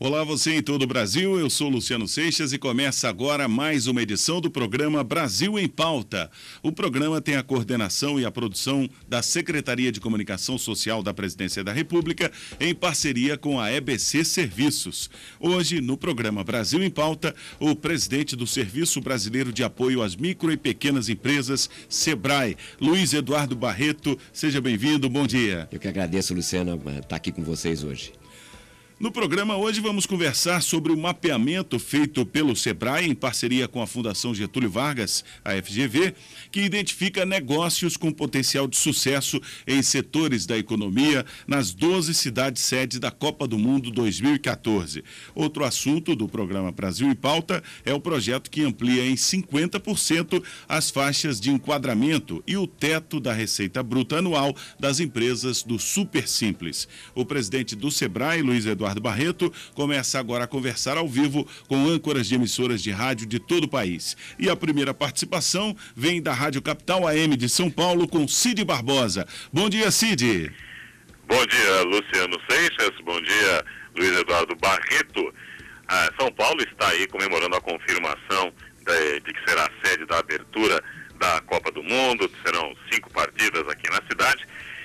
Olá, você em todo o Brasil, eu sou Luciano Seixas e começa agora mais uma edição do programa Brasil em Pauta. O programa tem a coordenação e a produção da Secretaria de Comunicação Social da Presidência da República em parceria com a EBC Serviços. Hoje, no programa Brasil em Pauta, o presidente do Serviço Brasileiro de Apoio às Micro e Pequenas Empresas, SEBRAE, Luiz Eduardo Barreto. Seja bem-vindo, bom dia. Eu que agradeço, Luciano, estar aqui com vocês hoje. No programa hoje vamos conversar sobre o mapeamento feito pelo SEBRAE em parceria com a Fundação Getúlio Vargas, a FGV, que identifica negócios com potencial de sucesso em setores da economia nas 12 cidades sedes da Copa do Mundo 2014. Outro assunto do programa Brasil em Pauta é o projeto que amplia em 50% as faixas de enquadramento e o teto da receita bruta anual das empresas do Super Simples. O presidente do SEBRAE, Luiz Eduardo Barreto, começa agora a conversar ao vivo com âncoras de emissoras de rádio de todo o país. E a primeira participação vem da Rádio Capital AM de São Paulo com Cid Barbosa. Bom dia, Cid. Bom dia, Luciano Seixas. Bom dia, Luiz Eduardo Barreto. São Paulo está aí comemorando a confirmação de que será a sede da abertura da Copa do Mundo. Serão 5 partidas aqui na cidade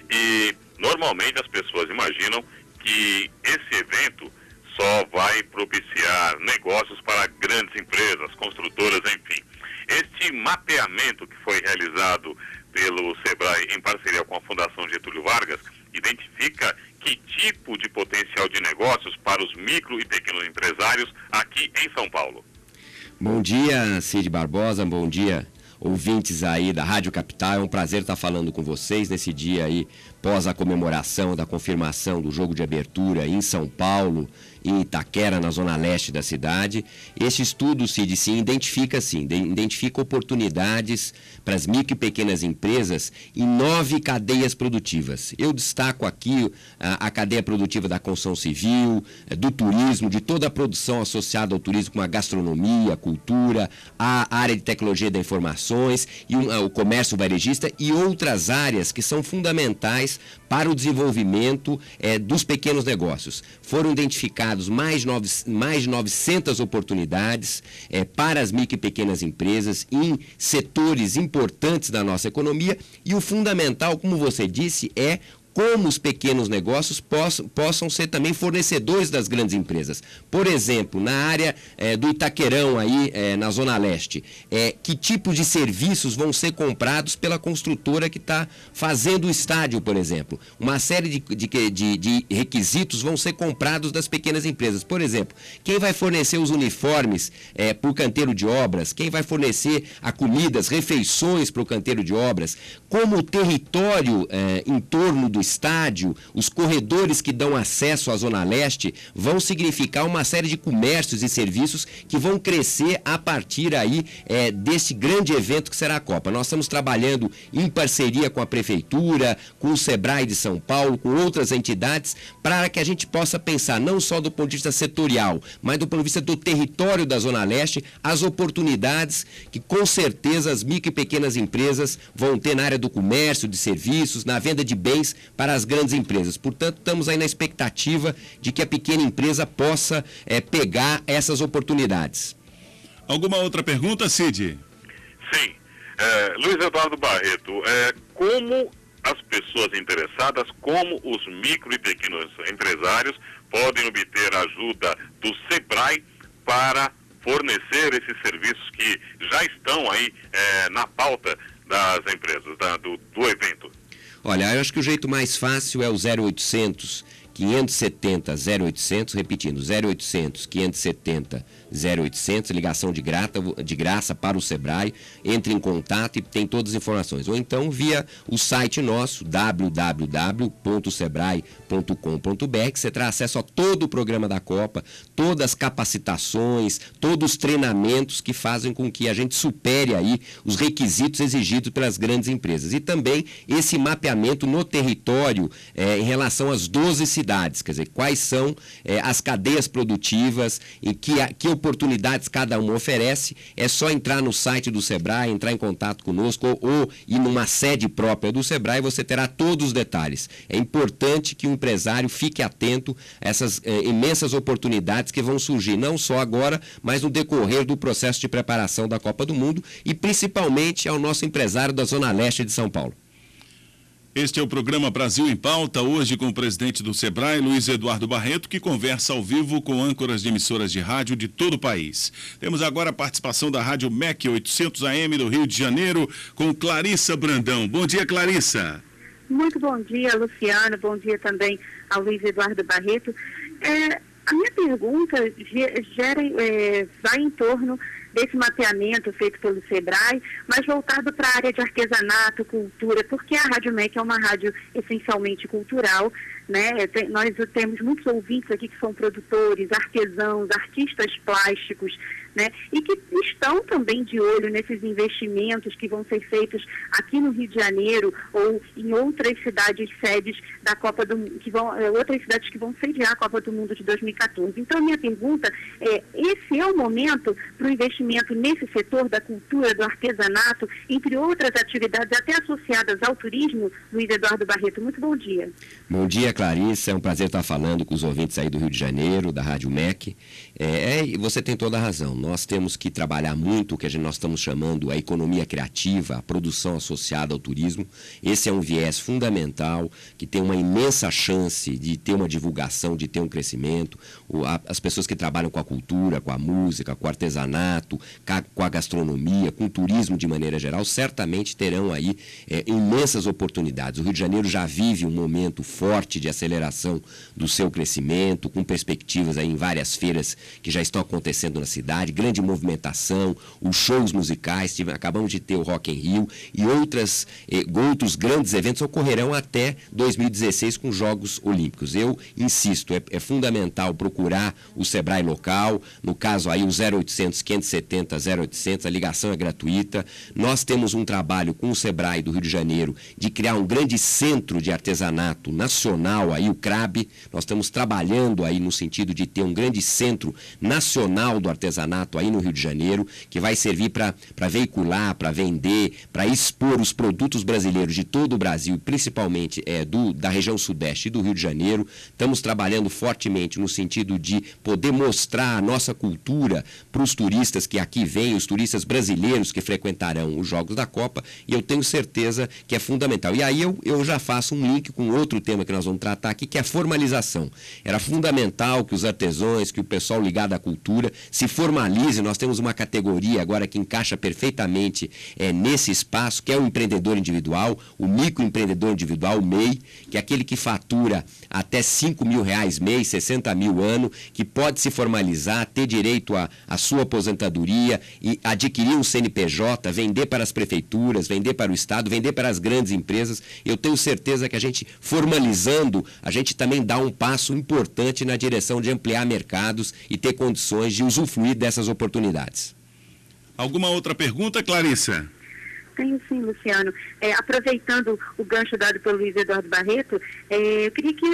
e normalmente as pessoas imaginam que esse evento só vai propiciar negócios para grandes empresas, construtoras, enfim. Este mapeamento que foi realizado pelo SEBRAE em parceria com a Fundação Getúlio Vargas identifica que tipo de potencial de negócios para os micro e pequenos empresários aqui em São Paulo. Bom dia, Cid Barbosa, bom dia, ouvintes aí da Rádio Capital. É um prazer estar falando com vocês nesse dia aí, pós a comemoração da confirmação do jogo de abertura em São Paulo, em Itaquera, na zona leste da cidade. Este estudo, Cid, identifica oportunidades para as micro e pequenas empresas em 9 cadeias produtivas. Eu destaco aqui a cadeia produtiva da construção civil, do turismo, de toda a produção associada ao turismo, como a gastronomia, a cultura, a área de tecnologia da informações, e o comércio varejista e outras áreas que são fundamentais para o desenvolvimento dos pequenos negócios. Foram identificados mais de 900 oportunidades para as micro e pequenas empresas em setores importantes da nossa economia, e o fundamental, como você disse, é como os pequenos negócios possam ser também fornecedores das grandes empresas. Por exemplo, na área do Itaquerão, aí, na Zona Leste, que tipos de serviços vão ser comprados pela construtora que está fazendo o estádio, por exemplo? Uma série de requisitos vão ser comprados das pequenas empresas. Por exemplo, quem vai fornecer os uniformes para o canteiro de obras? Quem vai fornecer a comida, as refeições para o canteiro de obras? Como o território em torno do estádio, os corredores que dão acesso à Zona Leste vão significar uma série de comércios e serviços que vão crescer a partir aí desse grande evento que será a Copa. Nós estamos trabalhando em parceria com a Prefeitura, com o SEBRAE de São Paulo, com outras entidades, para que a gente possa pensar não só do ponto de vista setorial, mas do ponto de vista do território da Zona Leste, as oportunidades que com certeza as micro e pequenas empresas vão ter na área do comércio, de serviços, na venda de bens para as grandes empresas. Portanto, estamos aí na expectativa de que a pequena empresa possa pegar essas oportunidades. Alguma outra pergunta, Cid? Sim. Luiz Eduardo Barreto, como as pessoas interessadas, como os micro e pequenos empresários podem obter ajuda do SEBRAE para fornecer esses serviços que já estão aí na pauta das empresas, do evento? Olha, eu acho que o jeito mais fácil é o 0800 570 0800, repetindo, 0800 570 0800, ligação de graça para o SEBRAE. Entre em contato e tem todas as informações. Ou então via o site nosso, www.sebrae.com.br, que você terá acesso a todo o programa da Copa, todas as capacitações, todos os treinamentos que fazem com que a gente supere aí os requisitos exigidos pelas grandes empresas. E também esse mapeamento no território em relação às 12 cidades oportunidades, quer dizer, quais são as cadeias produtivas, em que oportunidades cada uma oferece. É só entrar no site do Sebrae, entrar em contato conosco ou ir numa sede própria do Sebrae, você terá todos os detalhes. É importante que o empresário fique atento a essas imensas oportunidades que vão surgir, não só agora, mas no decorrer do processo de preparação da Copa do Mundo e principalmente ao nosso empresário da Zona Leste de São Paulo. Este é o programa Brasil em Pauta, hoje com o presidente do Sebrae, Luiz Eduardo Barreto, que conversa ao vivo com âncoras de emissoras de rádio de todo o país. Temos agora a participação da Rádio MEC 800 AM do Rio de Janeiro, com Clarissa Brandão. Bom dia, Clarissa. Muito bom dia, Luciano. Bom dia também ao Luiz Eduardo Barreto. A minha pergunta vai em torno desse mapeamento feito pelo Sebrae, mas voltado para a área de artesanato, cultura, porque a Rádio MEC é uma rádio essencialmente cultural, né? Nós temos muitos ouvintes aqui que são produtores, artesãos, artistas plásticos, né? E que estão também de olho nesses investimentos que vão ser feitos aqui no Rio de Janeiro ou em outras cidades sedes da Copa do Mundo, outras cidades que vão sediar a Copa do Mundo de 2014. Então, a minha pergunta é, esse é o momento para o investimento nesse setor da cultura, do artesanato, entre outras atividades até associadas ao turismo? Luiz Eduardo Barreto, muito bom dia. Bom dia, Clarissa. É um prazer estar falando com os ouvintes aí do Rio de Janeiro, da Rádio MEC. Você tem toda a razão. Nós temos que trabalhar muito o que nós estamos chamando a economia criativa, a produção associada ao turismo. Esse é um viés fundamental que tem uma imensa chance de ter uma divulgação, de ter um crescimento. As pessoas que trabalham com a cultura, com a música, com o artesanato, com a gastronomia, com o turismo de maneira geral, certamente terão aí imensas oportunidades. O Rio de Janeiro já vive um momento forte de aceleração do seu crescimento, com perspectivas aí em várias feiras que já estão acontecendo na cidade, grande movimentação, os shows musicais, acabamos de ter o Rock in Rio e outros grandes eventos ocorrerão até 2016 com os Jogos Olímpicos. Eu insisto, é fundamental procurar o Sebrae local, no caso aí o 0800 570 0800, a ligação é gratuita. Nós temos um trabalho com o Sebrae do Rio de Janeiro de criar um grande centro de artesanato nacional, aí o CRAB. Nós estamos trabalhando aí no sentido de ter um grande centro nacional do artesanato aí no Rio de Janeiro, que vai servir para veicular, para vender, para expor os produtos brasileiros de todo o Brasil, principalmente da região sudeste e do Rio de Janeiro. Estamos trabalhando fortemente no sentido de poder mostrar a nossa cultura para os turistas que aqui vêm, os turistas brasileiros que frequentarão os Jogos da Copa, e eu tenho certeza que é fundamental. E aí eu já faço um link com outro tema que nós vamos tratar aqui, que é a formalização. Era fundamental que os artesãos, que o pessoal ligado à cultura se formalize. Nós temos uma categoria agora que encaixa perfeitamente nesse espaço, que é o empreendedor individual, o microempreendedor individual, o MEI, que é aquele que fatura até R$5 mil mês, 60 mil ano, que pode se formalizar, ter direito à sua aposentadoria e adquirir um CNPJ, vender para as prefeituras, vender para o Estado, vender para as grandes empresas. Eu tenho certeza que a gente, formalizando, a gente também dá um passo importante na direção de ampliar mercados e ter condições de usufruir dessas oportunidades. Alguma outra pergunta, Clarissa? Tenho sim, Luciano. Aproveitando o gancho dado pelo Luiz Eduardo Barreto, eu queria que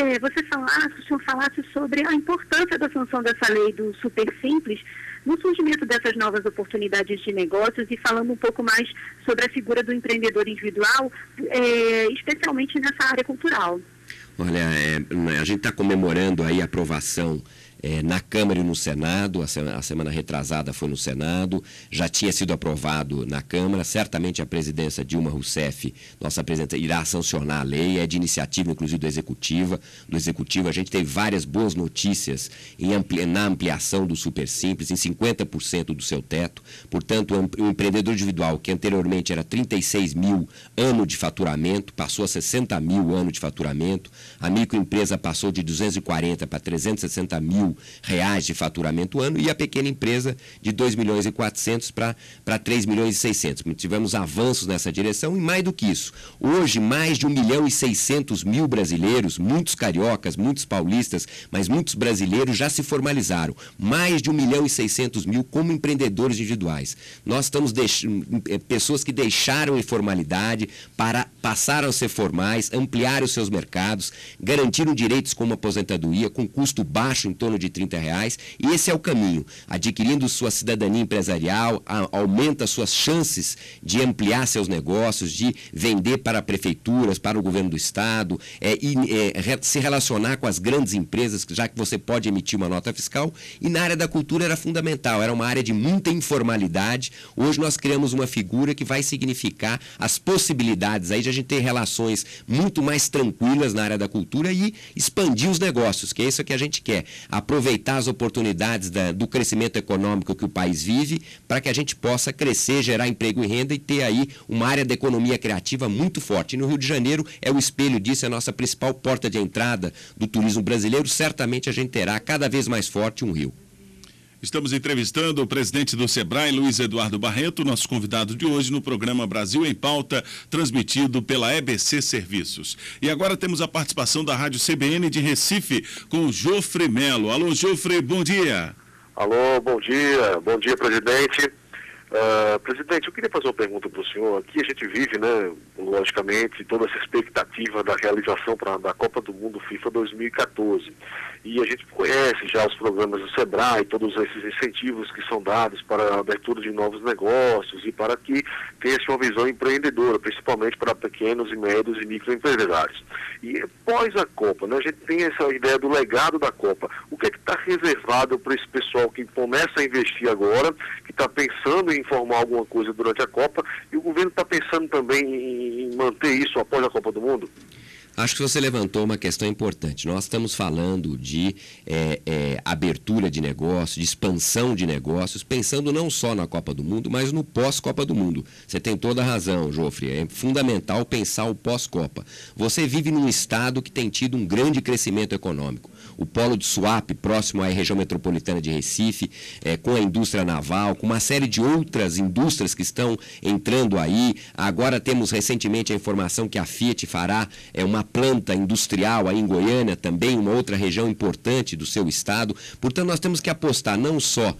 o senhor falasse sobre a importância da sanção dessa lei do Super Simples no surgimento dessas novas oportunidades de negócios e falando um pouco mais sobre a figura do empreendedor individual, especialmente nessa área cultural. Olha, a gente está comemorando aí a aprovação na Câmara e no Senado. A semana retrasada foi no Senado, já tinha sido aprovado na Câmara. Certamente a presidência Dilma Rousseff, nossa presidenta, irá sancionar a lei, é de iniciativa inclusive do Executivo. A gente teve várias boas notícias na ampliação do Super Simples, em 50% do seu teto. Portanto, o empreendedor individual, que anteriormente era 36 mil ano de faturamento, passou a 60 mil ano de faturamento. A microempresa passou de 240 para 360 mil reais de faturamento ano, e a pequena empresa de 2 milhões e 400 para 3 milhões e 600. Tivemos avanços nessa direção e mais do que isso. Hoje, mais de 1 milhão e 600 mil brasileiros, muitos cariocas, muitos paulistas, mas muitos brasileiros já se formalizaram. Mais de 1 milhão e 600 mil como empreendedores individuais. Nós estamos pessoas que deixaram a informalidade para passaram a ser formais, ampliaram os seus mercados, garantiram direitos como aposentadoria, com custo baixo em torno de R$30, e esse é o caminho. Adquirindo sua cidadania empresarial, aumenta suas chances de ampliar seus negócios, de vender para prefeituras, para o governo do estado, se relacionar com as grandes empresas, já que você pode emitir uma nota fiscal. E na área da cultura era fundamental, era uma área de muita informalidade. Hoje nós criamos uma figura que vai significar as possibilidades aí de a gente ter relações muito mais tranquilas na área da cultura e expandir os negócios, que é isso que a gente quer. Aproveitar as oportunidades do crescimento econômico que o país vive, para que a gente possa crescer, gerar emprego e renda e ter aí uma área da economia criativa muito forte. E no Rio de Janeiro é o espelho disso, é a nossa principal porta de entrada do turismo brasileiro. Certamente a gente terá cada vez mais forte um Rio. Estamos entrevistando o presidente do Sebrae, Luiz Eduardo Barreto, nosso convidado de hoje no programa Brasil em Pauta, transmitido pela EBC Serviços. E agora temos a participação da Rádio CBN de Recife, com o Jofre Melo. Alô, Jofre, bom dia. Alô, bom dia, presidente. Presidente, eu queria fazer uma pergunta para o senhor. Aqui a gente vive, né, logicamente, toda essa expectativa da realização da Copa do Mundo FIFA 2014. E a gente conhece já os programas do Sebrae, todos esses incentivos que são dados para a abertura de novos negócios e para que tenha-se uma visão empreendedora, principalmente para pequenos e médios e microempresários. E após a Copa, né, a gente tem essa ideia do legado da Copa. O que é que está reservado para esse pessoal que começa a investir agora, que está pensando em formar alguma coisa durante a Copa, e o governo está pensando também em manter isso após a Copa do Mundo? Acho que você levantou uma questão importante. Nós estamos falando de abertura de negócios, de expansão de negócios, pensando não só na Copa do Mundo, mas no pós-Copa do Mundo. Você tem toda a razão, Jofre. É fundamental pensar o pós-Copa. Você vive num estado que tem tido um grande crescimento econômico. O polo de Suape, próximo à região metropolitana de Recife, com a indústria naval, com uma série de outras indústrias que estão entrando aí. Agora temos recentemente a informação que a Fiat fará uma planta industrial aí em Goiânia, também uma outra região importante do seu estado. Portanto, nós temos que apostar não só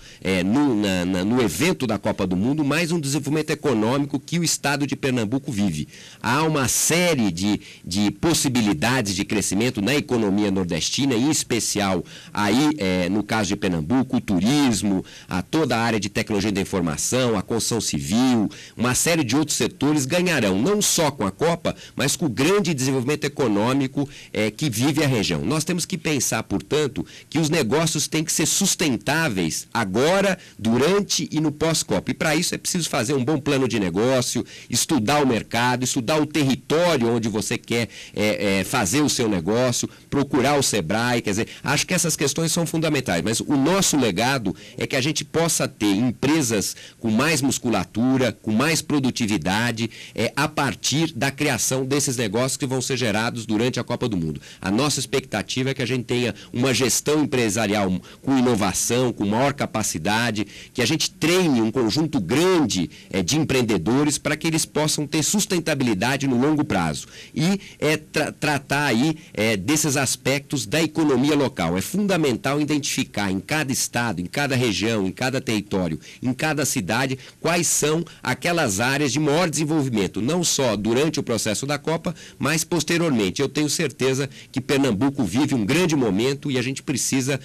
no evento da Copa do Mundo, mas no desenvolvimento econômico que o estado de Pernambuco vive. Há uma série de possibilidades de crescimento na economia nordestina, em especial aí no caso de Pernambuco, o turismo, toda a área de tecnologia da informação, a construção civil, uma série de outros setores ganharão, não só com a Copa, mas com o grande desenvolvimento econômico que vive a região. Nós temos que pensar, portanto, que os negócios têm que ser sustentáveis agora, durante e no pós-Copa. E para isso é preciso fazer um bom plano de negócio, estudar o mercado, estudar o território onde você quer fazer o seu negócio, procurar o Sebrae, quer dizer, acho que essas questões são fundamentais, mas o nosso legado é que a gente possa ter empresas com mais musculatura, com mais produtividade, a partir da criação desses negócios que vão ser gerados durante a Copa do Mundo. A nossa expectativa é que a gente tenha uma gestão empresarial com inovação, com maior capacidade, que a gente treine um conjunto grande de empreendedores para que eles possam ter sustentabilidade no longo prazo e tratar aí desses aspectos da economia local. É fundamental identificar em cada estado, em cada região, em cada território, em cada cidade, quais são aquelas áreas de maior desenvolvimento, não só durante o processo da Copa, mas posteriormente. Eu tenho certeza que Pernambuco vive um grande momento e a gente precisa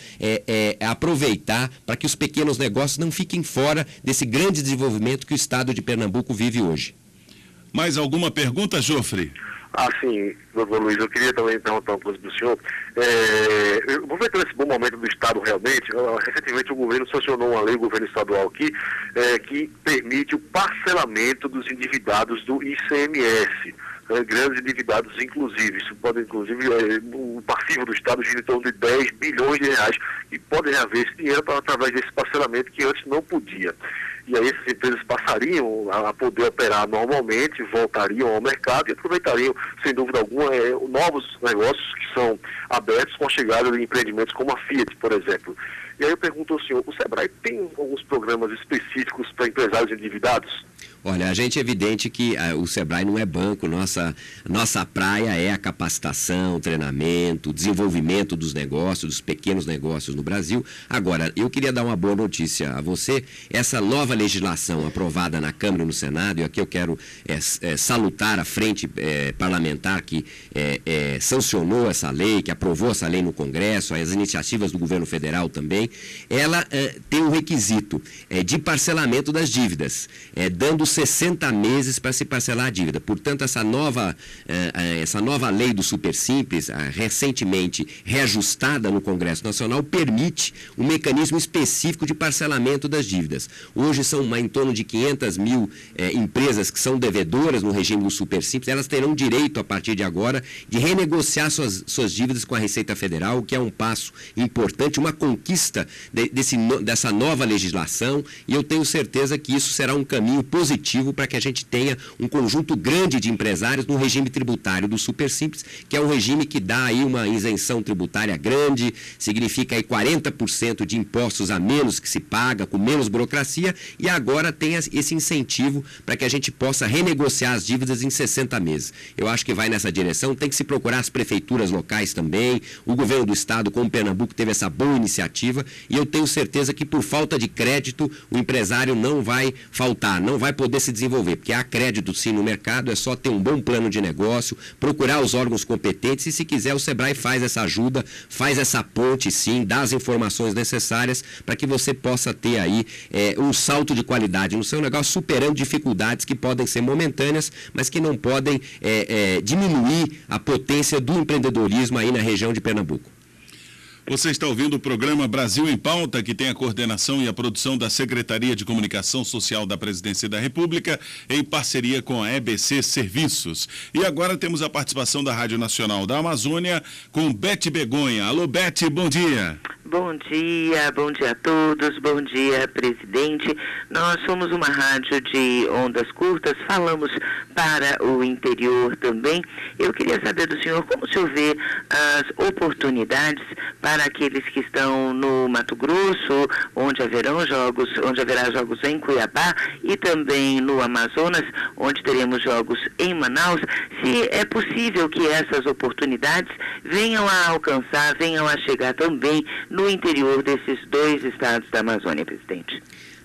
aproveitar para que os pequenos negócios não fiquem fora desse grande desenvolvimento que o estado de Pernambuco vive hoje. Mais alguma pergunta, Jofre? Sim, doutor Luiz, eu queria também perguntar uma coisa para o senhor. Aproveitando esse bom momento do Estado realmente, recentemente o governo sancionou uma lei, o governo estadual aqui, que permite o parcelamento dos endividados do ICMS. Grandes endividados, inclusive. Isso pode, inclusive, o passivo do Estado gira em torno de 10 bilhões de reais e podem haver esse dinheiro através desse parcelamento que antes não podia. E aí essas empresas passariam a poder operar normalmente, voltariam ao mercado e aproveitariam, sem dúvida alguma, novos negócios que são abertos com a chegada de empreendimentos como a Fiat, por exemplo. E aí eu pergunto ao senhor, o Sebrae tem alguns programas específicos para empresários endividados? Olha, a gente é evidente que o Sebrae não é banco, nossa praia é a capacitação, treinamento, desenvolvimento dos negócios, dos pequenos negócios no Brasil. Agora, eu queria dar uma boa notícia a você. Essa nova legislação aprovada na Câmara e no Senado, e aqui eu quero salutar a frente parlamentar que sancionou essa lei, que aprovou essa lei no Congresso, as iniciativas do governo federal também, ela tem um requisito de parcelamento das dívidas, dando 60 meses para se parcelar a dívida. Portanto, essa nova lei do Super Simples, recentemente reajustada no Congresso Nacional, permite um mecanismo específico de parcelamento das dívidas. Hoje são em torno de 500 mil empresas que são devedoras no regime do Super Simples. Elas terão direito, a partir de agora, de renegociar suas dívidas com a Receita Federal, o que é um passo importante, uma conquista dessa nova legislação, e eu tenho certeza que isso será um caminho positivo para que a gente tenha um conjunto grande de empresários no regime tributário do Super Simples, que é um regime que dá aí uma isenção tributária grande, significa aí 40% de impostos a menos que se paga, com menos burocracia, e agora tem esse incentivo para que a gente possa renegociar as dívidas em 60 meses. Eu acho que vai nessa direção, tem que se procurar as prefeituras locais também, o governo do estado, como Pernambuco, teve essa boa iniciativa, e eu tenho certeza que por falta de crédito, o empresário não vai faltar, não vai poder se desenvolver, porque há crédito sim no mercado, é só ter um bom plano de negócio, procurar os órgãos competentes, e se quiser o Sebrae faz essa ajuda, faz essa ponte sim, dá as informações necessárias para que você possa ter aí um salto de qualidade no seu negócio, superando dificuldades que podem ser momentâneas, mas que não podem diminuir a potência do empreendedorismo aí na região de Pernambuco. Você está ouvindo o programa Brasil em Pauta, que tem a coordenação e a produção da Secretaria de Comunicação Social da Presidência da República, em parceria com a EBC Serviços. E agora temos a participação da Rádio Nacional da Amazônia com Beth Begonha. Alô, Beth, bom dia. Bom dia a todos, bom dia, presidente. Nós somos uma rádio de ondas curtas, falamos para o interior também. Eu queria saber do senhor como o senhor vê as oportunidades para aqueles que estão no Mato Grosso, onde haverá jogos em Cuiabá, e também no Amazonas, onde teremos jogos em Manaus, se é possível que essas oportunidades venham a alcançar, venham a chegar também no interior desses dois estados da Amazônia, presidente.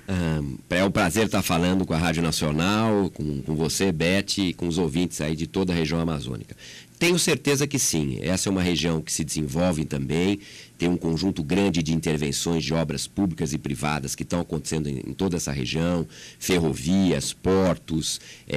É um prazer estar falando com a Rádio Nacional, com você, Beth, e com os ouvintes aí de toda a região amazônica. Tenho certeza que sim, essa é uma região que se desenvolve também, tem um conjunto grande de intervenções de obras públicas e privadas que estão acontecendo em toda essa região, ferrovias, portos,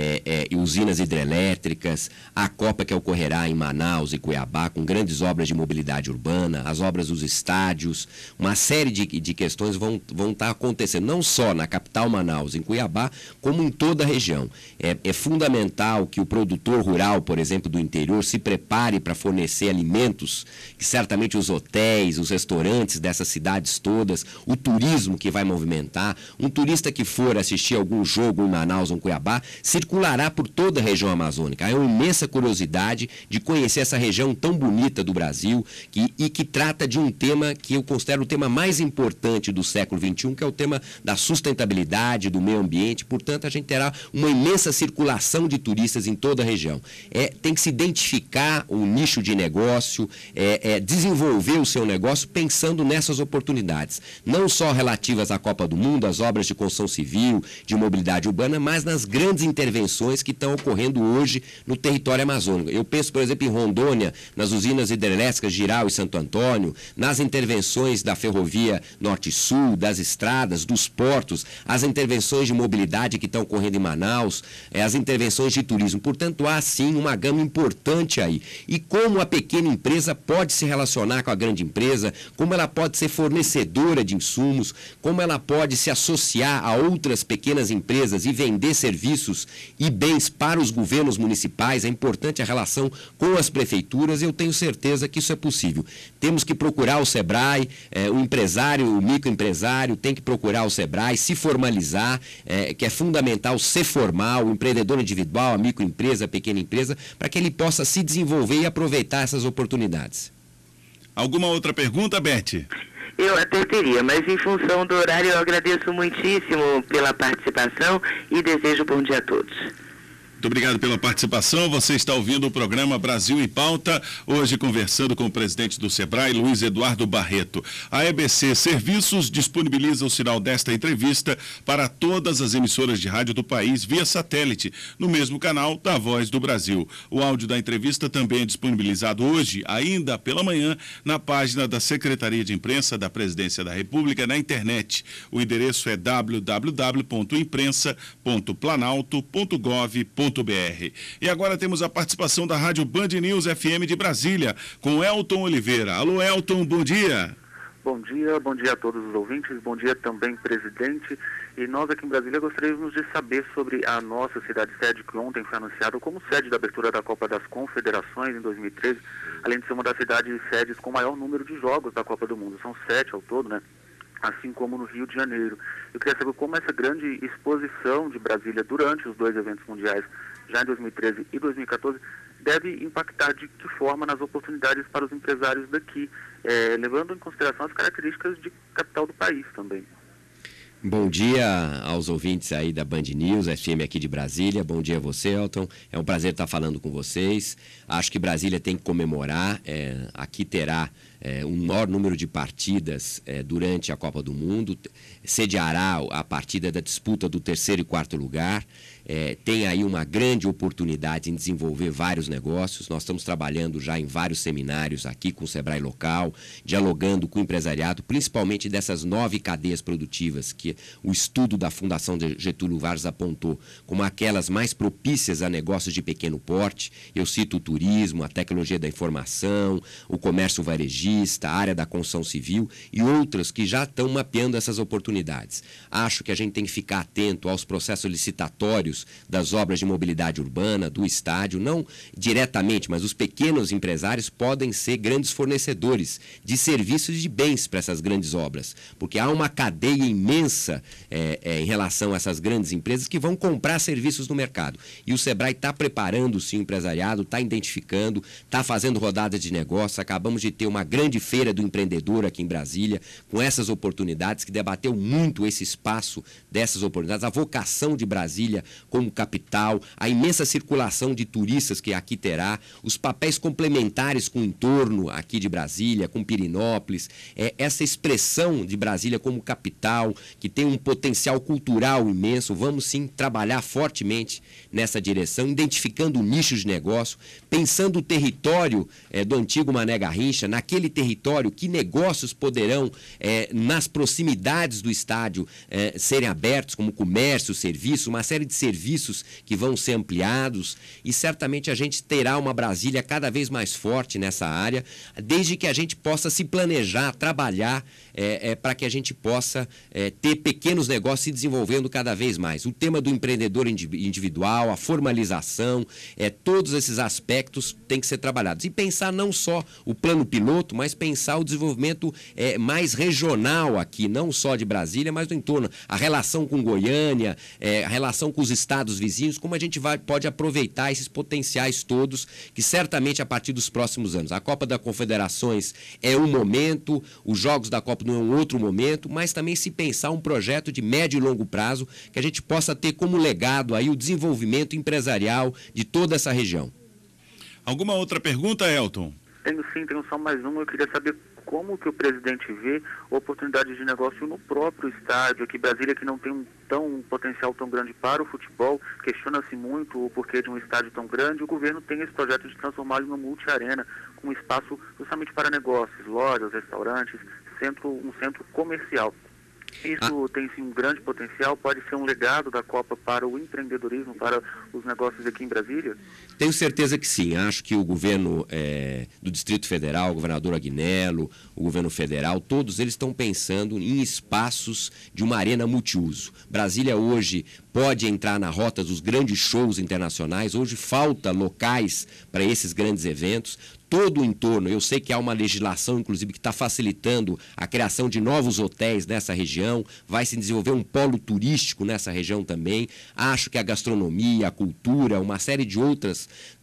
e usinas hidrelétricas, a Copa que ocorrerá em Manaus e Cuiabá, com grandes obras de mobilidade urbana, as obras dos estádios, uma série de questões vão estar acontecendo, não só na capital Manaus, em Cuiabá, como em toda a região. É fundamental que o produtor rural, por exemplo, do interior, se prepare para fornecer alimentos, que certamente os hotéis, os restaurantes dessas cidades todas, o turismo que vai movimentar, um turista que for assistir algum jogo em Manaus ou em Cuiabá, circulará por toda a região amazônica. É uma imensa curiosidade de conhecer essa região tão bonita do Brasil e que trata de um tema que eu considero o tema mais importante do século XXI, que é o tema da sustentabilidade, do meio ambiente. Portanto, a gente terá uma imensa circulação de turistas em toda a região. Tem que se identificar um nicho de negócio, desenvolver o seu negócio pensando nessas oportunidades, não só relativas à Copa do Mundo, às obras de construção civil, de mobilidade urbana, mas nas grandes intervenções que estão ocorrendo hoje no território amazônico. Eu penso, por exemplo, em Rondônia, nas usinas hidrelétricas Jirau e Santo Antônio, nas intervenções da ferrovia Norte-Sul, das estradas, dos portos, as intervenções de mobilidade que estão ocorrendo em Manaus, as intervenções de turismo. Portanto, há sim uma gama importante aí. E como a pequena empresa pode se relacionar com a grande empresa, como ela pode ser fornecedora de insumos, como ela pode se associar a outras pequenas empresas e vender serviços e bens para os governos municipais. É importante a relação com as prefeituras, e eu tenho certeza que isso é possível. Temos que procurar o Sebrae, o empresário, o microempresário tem que procurar o Sebrae, se formalizar, que é fundamental ser formal, o empreendedor individual, a microempresa, a pequena empresa, para que ele possa se desenvolver e aproveitar essas oportunidades. Alguma outra pergunta, Beth? Eu até teria, mas em função do horário eu agradeço muitíssimo pela participação e desejo bom dia a todos. Muito obrigado pela participação. Você está ouvindo o programa Brasil em Pauta, hoje conversando com o presidente do Sebrae, Luiz Eduardo Barreto. A EBC Serviços disponibiliza o sinal desta entrevista para todas as emissoras de rádio do país via satélite, no mesmo canal da Voz do Brasil. O áudio da entrevista também é disponibilizado hoje, ainda pela manhã, na página da Secretaria de Imprensa da Presidência da República na internet. O endereço é www.imprensa.planalto.gov.br. E agora temos a participação da Rádio Band News FM de Brasília, com Elton Oliveira. Alô, Elton, bom dia. Bom dia a todos os ouvintes, bom dia também, presidente. E nós aqui em Brasília gostaríamos de saber sobre a nossa cidade-sede, que ontem foi anunciada como sede da abertura da Copa das Confederações em 2013, além de ser uma das cidades-sedes com maior número de jogos da Copa do Mundo. São 7 ao todo, né? Assim como no Rio de Janeiro. Eu queria saber como essa grande exposição de Brasília durante os 2 eventos mundiais, já em 2013 e 2014, deve impactar de que forma nas oportunidades para os empresários daqui, levando em consideração as características de capital do país também. Bom dia aos ouvintes aí da Band News, FM aqui de Brasília. Bom dia a você, Elton. É um prazer estar falando com vocês. Acho que Brasília tem que comemorar. Aqui terá um maior número de partidas durante a Copa do Mundo. Sediará a partida da disputa do 3º e 4º lugar. Tem aí uma grande oportunidade em desenvolver vários negócios. Nós estamos trabalhando já em vários seminários aqui com o Sebrae local, dialogando com o empresariado, principalmente dessas 9 cadeias produtivas que o estudo da Fundação Getúlio Vargas apontou como aquelas mais propícias a negócios de pequeno porte. Eu cito o turismo, a tecnologia da informação, o comércio varejista, a área da construção civil e outras que já estão mapeando essas oportunidades. Acho que a gente tem que ficar atento aos processos licitatórios das obras de mobilidade urbana, do estádio, não diretamente, mas os pequenos empresários podem ser grandes fornecedores de serviços e de bens para essas grandes obras, porque há uma cadeia imensa em relação a essas grandes empresas que vão comprar serviços no mercado. E o Sebrae está preparando sim o empresariado, está identificando, está fazendo rodadas de negócio. Acabamos de ter uma grande feira do empreendedor aqui em Brasília, com essas oportunidades, que debateu muito esse espaço dessas oportunidades, a vocação de Brasília como capital, a imensa circulação de turistas que aqui terá, os papéis complementares com o entorno aqui de Brasília, com Pirinópolis, essa expressão de Brasília como capital, que tem um potencial cultural imenso. Vamos sim trabalhar fortemente nessa direção, identificando nichos de negócio, pensando o território do antigo Mané Garrincha, naquele território, que negócios poderão, nas proximidades do estádio, serem abertos, como comércio, serviço, uma série de serviços que vão ser ampliados, e certamente a gente terá uma Brasília cada vez mais forte nessa área, desde que a gente possa se planejar, trabalhar para que a gente possa ter pequenos negócios se desenvolvendo cada vez mais. O tema do empreendedor individual, a formalização, todos esses aspectos têm que ser trabalhados. E pensar não só o plano piloto, mas pensar o desenvolvimento mais regional aqui, não só de Brasília, mas do entorno. A relação com Goiânia, a relação com os estados vizinhos, como a gente pode aproveitar esses potenciais todos, que certamente a partir dos próximos anos. A Copa das Confederações é um momento, os Jogos da Copa não é um outro momento, mas também se pensar um projeto de médio e longo prazo, que a gente possa ter como legado aí o desenvolvimento empresarial de toda essa região. Alguma outra pergunta, Elton? Tenho sim, tenho só mais uma. Eu queria saber como que o presidente vê oportunidades de negócio no próprio estádio. Aqui em Brasília, que não tem um potencial tão grande para o futebol, questiona-se muito o porquê de um estádio tão grande. O governo tem esse projeto de transformá-lo em uma multi-arena, com um espaço justamente para negócios, lojas, restaurantes, um centro comercial. Isso tem sim um grande potencial, pode ser um legado da Copa para o empreendedorismo, para os negócios aqui em Brasília? Tenho certeza que sim. Acho que o governo do Distrito Federal, o governador Agnello, o governo federal, todos eles estão pensando em espaços de uma arena multiuso. Brasília hoje pode entrar na rota dos grandes shows internacionais, hoje falta locais para esses grandes eventos. Todo o entorno, eu sei que há uma legislação, inclusive, que está facilitando a criação de novos hotéis nessa região, vai se desenvolver um polo turístico nessa região também. Acho que a gastronomia, a cultura, uma série de outras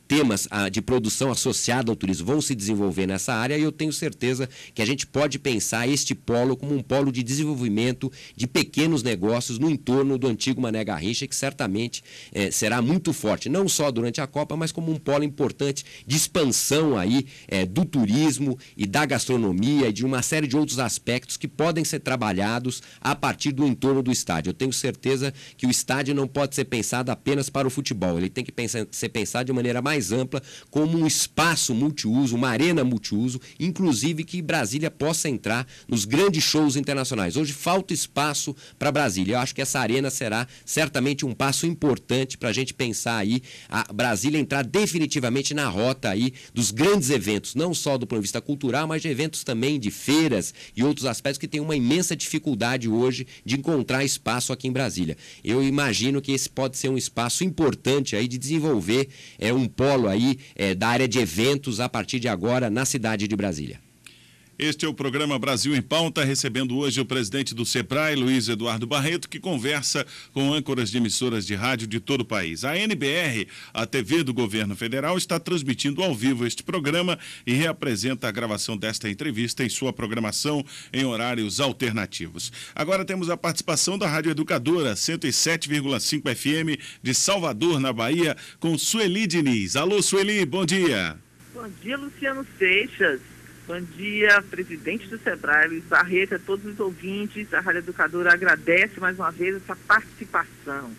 temas de produção associada ao turismo vão se desenvolver nessa área, e eu tenho certeza que a gente pode pensar este polo como um polo de desenvolvimento de pequenos negócios no entorno do antigo Mané Garrincha, que certamente será muito forte, não só durante a Copa, mas como um polo importante de expansão aí do turismo e da gastronomia e de uma série de outros aspectos que podem ser trabalhados a partir do entorno do estádio. Eu tenho certeza que o estádio não pode ser pensado apenas para o futebol, ele tem que ser pensado de maneira mais ampla como um espaço multiuso, uma arena multiuso, inclusive que Brasília possa entrar nos grandes shows internacionais. Hoje falta espaço para Brasília. Eu acho que essa arena será certamente um passo importante para a gente pensar aí a Brasília entrar definitivamente na rota aí dos grandes eventos, não só do ponto de vista cultural, mas de eventos também de feiras e outros aspectos que têm uma imensa dificuldade hoje de encontrar espaço aqui em Brasília. Eu imagino que esse pode ser um espaço importante aí de desenvolver um polo aí da área de eventos a partir de agora na cidade de Brasília. Este é o programa Brasil em Pauta, recebendo hoje o presidente do SEBRAE, Luiz Eduardo Barreto, que conversa com âncoras de emissoras de rádio de todo o país. A NBR, a TV do governo federal, está transmitindo ao vivo este programa e reapresenta a gravação desta entrevista em sua programação em horários alternativos. Agora temos a participação da Rádio Educadora, 107,5 FM de Salvador, na Bahia, com Sueli Diniz. Alô, Sueli, bom dia. Bom dia, Luciano Seixas. Bom dia, presidente do SEBRAE, Luiz Barreto, a todos os ouvintes. A Rádio Educadora agradece mais uma vez essa participação.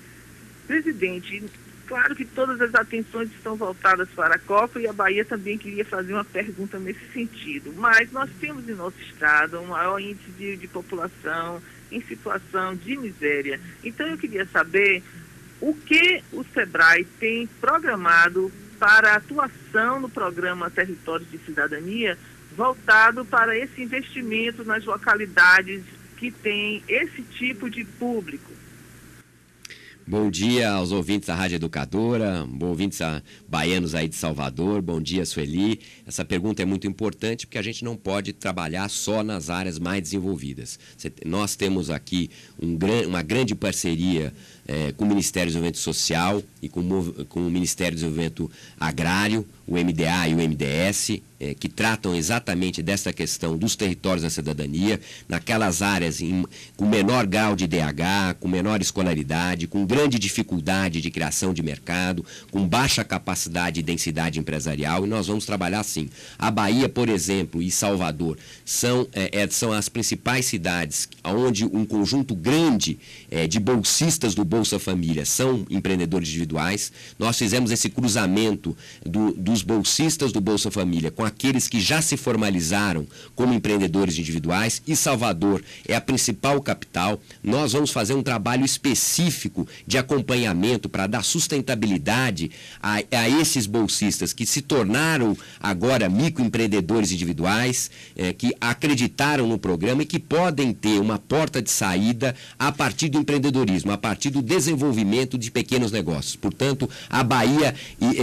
Presidente, claro que todas as atenções estão voltadas para a Copa e a Bahia também queria fazer uma pergunta nesse sentido. Mas nós temos em nosso estado um maior índice de população em situação de miséria. Então eu queria saber o que o SEBRAE tem programado para a atuação no programa Territórios de Cidadania, voltado para esse investimento nas localidades que têm esse tipo de público. Bom dia aos ouvintes da Rádio Educadora, bom ouvintes baianos aí de Salvador, bom dia, Sueli. Essa pergunta é muito importante porque a gente não pode trabalhar só nas áreas mais desenvolvidas. Nós temos aqui uma grande parceria com o Ministério do Desenvolvimento Social e com o Ministério do Desenvolvimento Agrário, o MDA e o MDS, que tratam exatamente dessa questão dos territórios da cidadania, naquelas áreas com menor grau de IDH, com menor escolaridade, com grande dificuldade de criação de mercado, com baixa capacidade e densidade empresarial, e nós vamos trabalhar assim. A Bahia, por exemplo, e Salvador são as principais cidades onde um conjunto grande de bolsistas do Bolsa Família são empreendedores individuais. Nós fizemos esse cruzamento dos bolsistas do Bolsa Família com aqueles que já se formalizaram como empreendedores individuais, e Salvador é a principal capital. Nós vamos fazer um trabalho específico de acompanhamento para dar sustentabilidade a esses bolsistas que se tornaram agora microempreendedores individuais, que acreditaram no programa e que podem ter uma porta de saída a partir do empreendedorismo, a partir do desenvolvimento de pequenos negócios. Portanto, a Bahia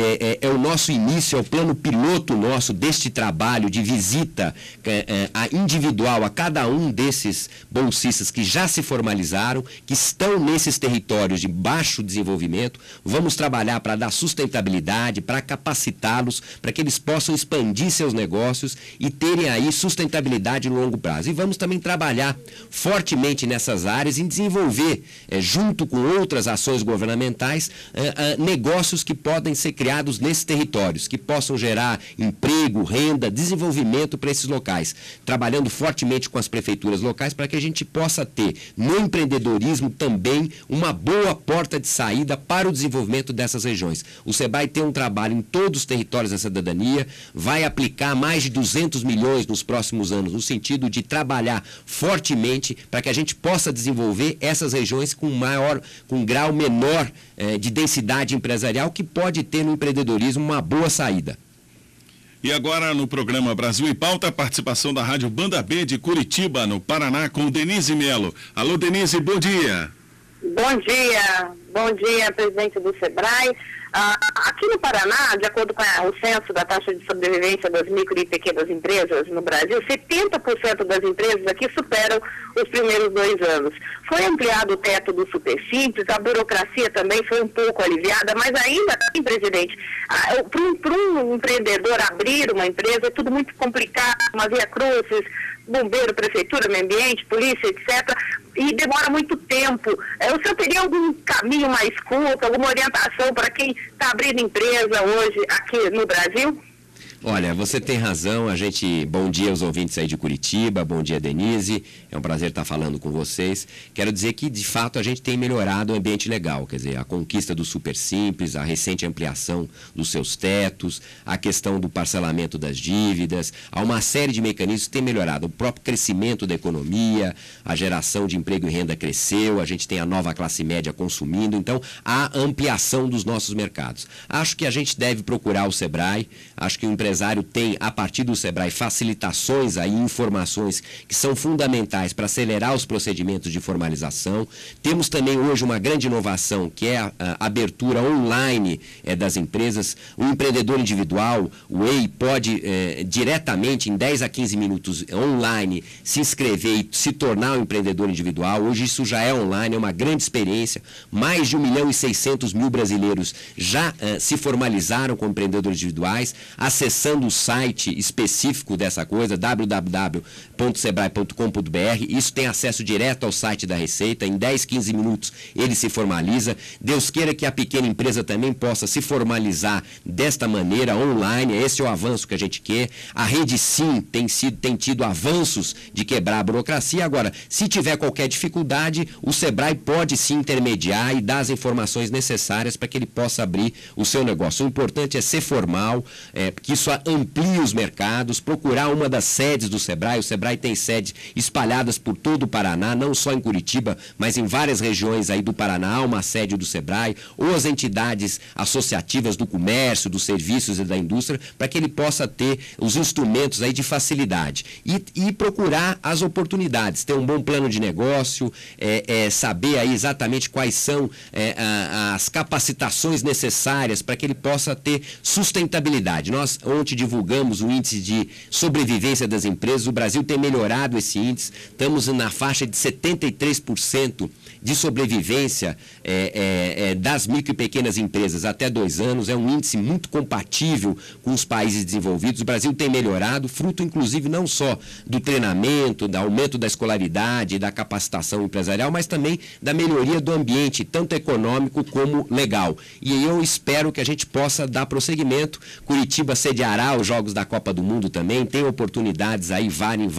é o nosso início, é o plano piloto nosso deste trabalho de visita individual a cada um desses bolsistas que já se formalizaram, que estão nesses territórios de baixo desenvolvimento. Vamos trabalhar para dar sustentabilidade, para capacitá-los, para que eles possam expandir seus negócios e terem aí sustentabilidade no longo prazo. E vamos também trabalhar fortemente nessas áreas em desenvolver, junto com outras ações governamentais, negócios que podem ser criados nesses territórios, que possam gerar emprego, renda, desenvolvimento para esses locais, trabalhando fortemente com as prefeituras locais para que a gente possa ter no empreendedorismo também uma boa porta de saída para o desenvolvimento dessas regiões. O SEBRAE tem um trabalho em todos os territórios da cidadania, vai aplicar mais de 200 milhões nos próximos anos, no sentido de trabalhar fortemente para que a gente possa desenvolver essas regiões com um grau menor de densidade empresarial, que pode ter no empreendedorismo uma boa saída. E agora no programa Brasil em Pauta, a participação da Rádio Banda B de Curitiba, no Paraná, com Denise Melo. Alô, Denise, bom dia. Bom dia, Bom dia, presidente do SEBRAE. Aqui no Paraná, de acordo com o censo da taxa de sobrevivência das micro e pequenas empresas no Brasil, 70% das empresas aqui superam os primeiros 2 anos. Foi ampliado o teto do Super Simples, a burocracia também foi um pouco aliviada, mas ainda assim, presidente, para um empreendedor abrir uma empresa é tudo muito complicado, uma via crucis, bombeiro, prefeitura, meio ambiente, polícia, etc., e demora muito tempo. O senhor teria algum caminho mais curto, alguma orientação para quem está abrindo empresa hoje aqui no Brasil? Olha, você tem razão, bom dia aos ouvintes aí de Curitiba, bom dia Denise, é um prazer estar falando com vocês. Quero dizer que, de fato, a gente tem melhorado o ambiente legal, quer dizer, a conquista do Super Simples, a recente ampliação dos seus tetos, a questão do parcelamento das dívidas, há uma série de mecanismos que tem melhorado. O próprio crescimento da economia, a geração de emprego e renda cresceu, a gente tem a nova classe média consumindo, então há ampliação dos nossos mercados. Acho que a gente deve procurar o SEBRAE, acho que o empresário tem, a partir do SEBRAE, facilitações aí, informações que são fundamentais para acelerar os procedimentos de formalização. Temos também hoje uma grande inovação, que é a abertura online das empresas. O empreendedor individual, o EI, pode diretamente, em 10 a 15 minutos online, se inscrever e se tornar um empreendedor individual. Hoje isso já é online, é uma grande experiência. Mais de 1.600.000 brasileiros já se formalizaram como empreendedores individuais, acessando o site específico dessa coisa, www.sebrae.com.br. Isso tem acesso direto ao site da Receita. Em 10, 15 minutos ele se formaliza. Deus queira que a pequena empresa também possa se formalizar desta maneira, online. Esse é o avanço que a gente quer. A Rede Sim tem tido avanços de quebrar a burocracia. Agora, se tiver qualquer dificuldade, o SEBRAE pode se intermediar e dar as informações necessárias para que ele possa abrir o seu negócio. O importante é ser formal, que isso amplie os mercados, procurar uma das sedes do SEBRAE. O SEBRAE tem sedes espalhadas por todo o Paraná, não só em Curitiba, mas em várias regiões aí do Paraná, há uma sede do SEBRAE, ou as entidades associativas do comércio, dos serviços e da indústria, para que ele possa ter os instrumentos aí de facilidade. E procurar as oportunidades, ter um bom plano de negócio, saber aí exatamente quais são as capacitações necessárias para que ele possa ter sustentabilidade. Nós ontem divulgamos o índice de sobrevivência das empresas. O Brasil tem melhorado esse índice. Estamos na faixa de 73% de sobrevivência das micro e pequenas empresas até 2 anos. É um índice muito compatível com os países desenvolvidos. O Brasil tem melhorado, fruto inclusive não só do treinamento, do aumento da escolaridade, da capacitação empresarial, mas também da melhoria do ambiente, tanto econômico como legal. E eu espero que a gente possa dar prosseguimento. Curitiba sediará os Jogos da Copa do Mundo também, tem oportunidades aí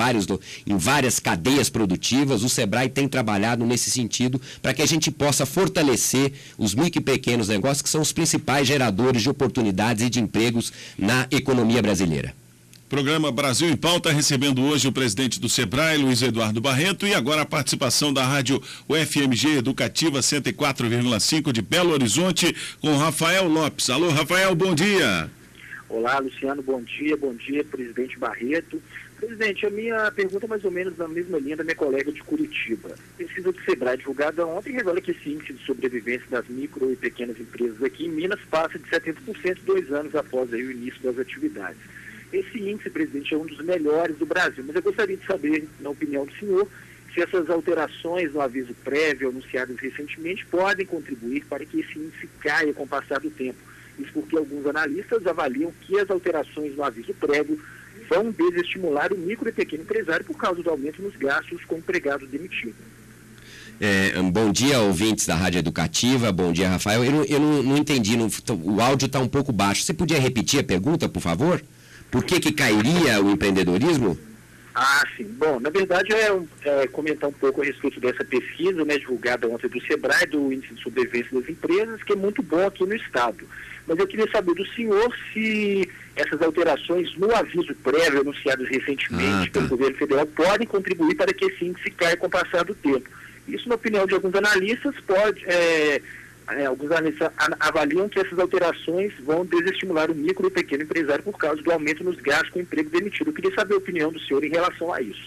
em várias cadeias produtivas. O SEBRAE tem trabalhado nesse sentido para que a gente possa fortalecer os micro e pequenos negócios, que são os principais geradores de oportunidades e de empregos na economia brasileira. Programa Brasil em Pauta, recebendo hoje o presidente do SEBRAE, Luiz Eduardo Barreto, e agora a participação da rádio UFMG Educativa 104,5 de Belo Horizonte, com Rafael Lopes. Alô, Rafael, bom dia. Olá, Luciano, bom dia, presidente Barreto. Presidente, a minha pergunta é mais ou menos na mesma linha da minha colega de Curitiba. Pesquisa do SEBRAE divulgada ontem revela que esse índice de sobrevivência das micro e pequenas empresas aqui em Minas passa de 70% 2 anos após aí o início das atividades. Esse índice, presidente, é um dos melhores do Brasil, mas eu gostaria de saber, na opinião do senhor, se essas alterações no aviso prévio anunciadas recentemente podem contribuir para que esse índice caia com o passar do tempo. Isso porque alguns analistas avaliam que as alterações no aviso prévio vão desestimular o micro e pequeno empresário por causa do aumento nos gastos com empregados demitidos. Bom dia, ouvintes da Rádio Educativa. Bom dia, Rafael. Eu não entendi, o áudio está um pouco baixo. Você podia repetir a pergunta, por favor? Por que cairia o empreendedorismo? Ah, sim. Bom, na verdade é comentar um pouco a respeito dessa pesquisa, né, divulgada ontem do SEBRAE, do Índice de Sobrevivência das Empresas, que é muito bom aqui no Estado. Mas eu queria saber do senhor se essas alterações no aviso prévio anunciadas recentemente pelo governo federal podem contribuir para que esse índice caia com o passar do tempo. Isso, na opinião de alguns analistas, alguns analistas avaliam que essas alterações vão desestimular o micro e pequeno empresário por causa do aumento nos gastos com emprego demitido. Eu queria saber a opinião do senhor em relação a isso.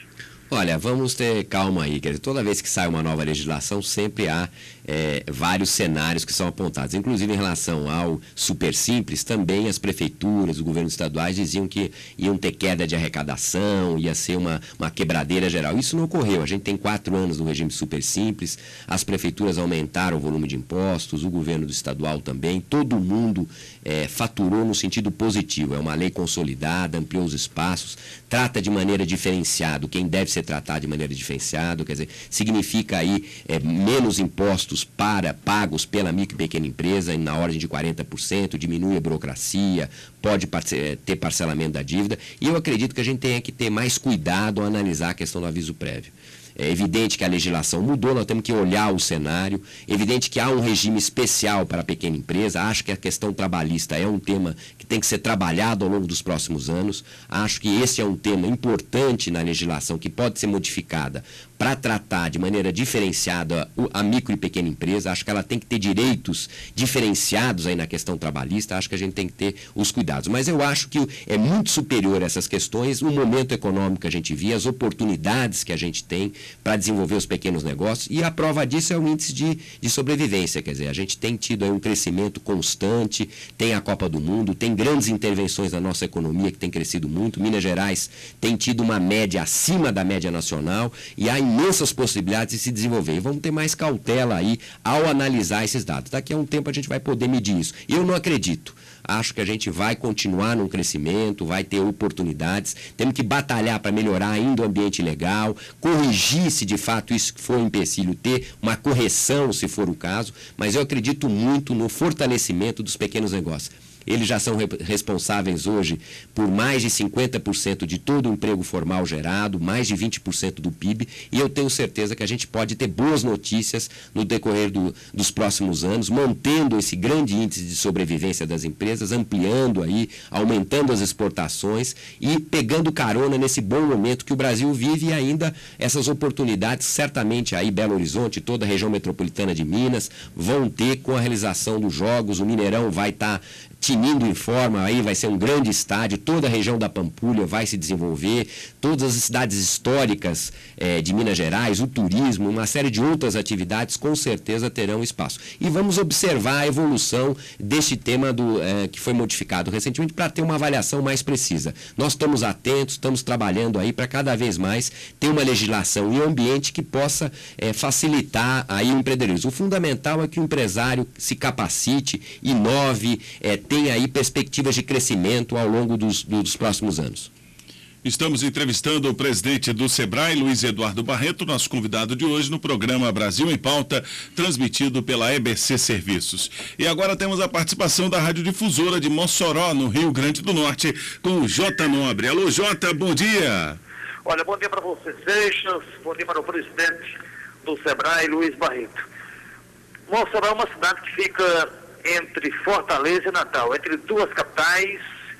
Olha, vamos ter calma aí, quer dizer, toda vez que sai uma nova legislação, sempre há vários cenários que são apontados. Inclusive, em relação ao Super Simples, também as prefeituras, os governos estaduais diziam que iam ter queda de arrecadação, ia ser uma quebradeira geral. Isso não ocorreu. A gente tem 4 anos no regime Super Simples, as prefeituras aumentaram o volume de impostos, o governo do estadual também, todo mundo faturou no sentido positivo. É uma lei consolidada, ampliou os espaços, trata de maneira diferenciada quem deve ser tratado de maneira diferenciada, quer dizer, significa aí menos impostos pagos pela micro e pequena empresa, na ordem de 40%, diminui a burocracia, pode ter parcelamento da dívida, e eu acredito que a gente tenha que ter mais cuidado ao analisar a questão do aviso prévio. É evidente que a legislação mudou, nós temos que olhar o cenário. É evidente que há um regime especial para a pequena empresa. Acho que a questão trabalhista é um tema que tem que ser trabalhado ao longo dos próximos anos. Acho que esse é um tema importante na legislação que pode ser modificada para tratar de maneira diferenciada a micro e pequena empresa. Acho que ela tem que ter direitos diferenciados aí na questão trabalhista. Acho que a gente tem que ter os cuidados. Mas eu acho que é muito superior a essas questões o momento econômico que a gente via, as oportunidades que a gente tem para desenvolver os pequenos negócios, e a prova disso é o índice de sobrevivência. Quer dizer, a gente tem tido aí um crescimento constante, tem a Copa do Mundo, tem grandes intervenções na nossa economia que tem crescido muito. Minas Gerais tem tido uma média acima da média nacional e há imensas possibilidades de se desenvolver. E vamos ter mais cautela aí ao analisar esses dados. Daqui a um tempo a gente vai poder medir isso. Eu não acredito. Acho que a gente vai continuar num crescimento, vai ter oportunidades, temos que batalhar para melhorar ainda o ambiente legal, corrigir se de fato isso for um empecilho, ter uma correção se for o caso, mas eu acredito muito no fortalecimento dos pequenos negócios. Eles já são responsáveis hoje por mais de 50% de todo o emprego formal gerado, mais de 20% do PIB, e eu tenho certeza que a gente pode ter boas notícias no decorrer dos próximos anos, mantendo esse grande índice de sobrevivência das empresas, ampliando aí, aumentando as exportações e pegando carona nesse bom momento que o Brasil vive, e ainda essas oportunidades, certamente aí Belo Horizonte, toda a região metropolitana de Minas, vão ter com a realização dos Jogos. O Mineirão vai estar tinindo em forma, aí vai ser um grande estádio, toda a região da Pampulha vai se desenvolver, todas as cidades históricas de Minas Gerais, o turismo, uma série de outras atividades com certeza terão espaço. E vamos observar a evolução deste tema que foi modificado recentemente para ter uma avaliação mais precisa. Nós estamos atentos, estamos trabalhando aí para cada vez mais ter uma legislação e um ambiente que possa facilitar aí o empreendedorismo. O fundamental é que o empresário se capacite, inove, tem aí perspectivas de crescimento ao longo dos próximos anos. Estamos entrevistando o presidente do Sebrae, Luiz Eduardo Barreto, nosso convidado de hoje no programa Brasil em Pauta, transmitido pela EBC Serviços. E agora temos a participação da Radiodifusora de Mossoró, no Rio Grande do Norte, com o Jota Nobre. Alô, Jota, bom dia. Olha, bom dia para você, Seixas, bom dia para o presidente do Sebrae, Luiz Barreto. Mossoró é uma cidade que fica entre Fortaleza e Natal, entre duas capitais,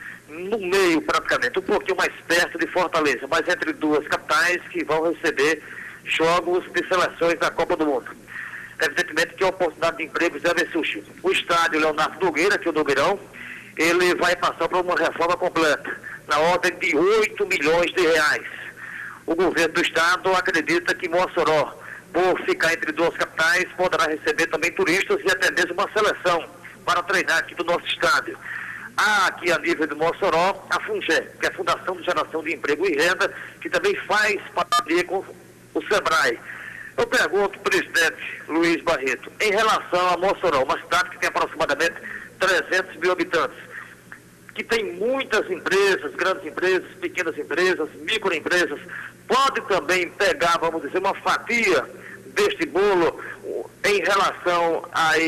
no meio praticamente, um pouquinho mais perto de Fortaleza, mas entre duas capitais que vão receber jogos de seleções da Copa do Mundo. Evidentemente que a oportunidade de empregos deve surgir. O estádio Leonardo Nogueira, que é o Nogueirão, ele vai passar por uma reforma completa, na ordem de 8 milhões de reais. O governo do estado acredita que Mossoró, por ficar entre duas capitais, poderá receber também turistas e até mesmo uma seleção para treinar aqui do nosso estádio. Há aqui a nível de Mossoró a FUNGE, que é a Fundação de Geração de Emprego e Renda, que também faz parceria com o Sebrae. Eu pergunto, presidente Luiz Barreto, em relação a Mossoró, uma cidade que tem aproximadamente 300 mil habitantes, que tem muitas empresas, grandes empresas, pequenas empresas, microempresas, pode também pegar, vamos dizer, uma fatia deste bolo em relação